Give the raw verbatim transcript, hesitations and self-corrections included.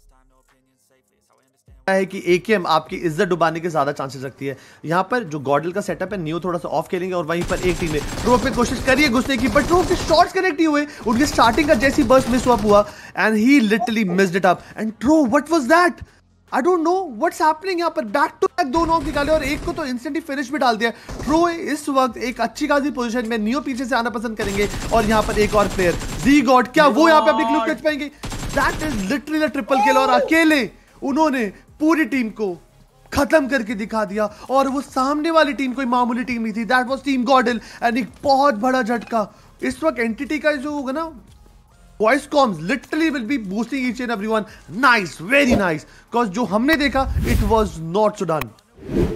है कि एकेएम आपकी इज्जत डुबाने के ज्यादा चांसेस रखती है। यहाँ पर जो गॉडल का सेटअप है, नियो थोड़ा सा ऑफ खेलेंगे और वहीं पर एक टीम ने ट्रो पे कोशिश करी है घुसने की, बट ट्रो के शॉट्स कनेक्ट नहीं हुए। उनके स्टार्टिंग का जैसी बर्स्ट मिस हुआ and he literally missed it up. And throw, what was that? I don't know what's happening. यहाँ पर बैक टू बैक दो नॉक निकाले और एक को तो इंस्टेंटली फिनिश भी डाल दिया। ट्रो इस वक्त एक अच्छी खासी पोजीशन में, नियो पीछे से आना पसंद करेंगे और यहाँ पर एक और प्लेयर दी गॉड, क्या वो यहाँ पे अपनी क्लिप कैच पाएंगे? That is literally a triple kill और अकेले उन्होंने पूरी टीम को खत्म करके दिखा दिया। और वो सामने वाली टीम कोई मामूली टीम नहीं थी, that was team GodL. And एक बहुत बड़ा झटका इस वक्त एंटिटी का जो होगा ना, voice comms literally will be boosting each and everyone. Nice, very nice, because जो हमने देखा it was not so done.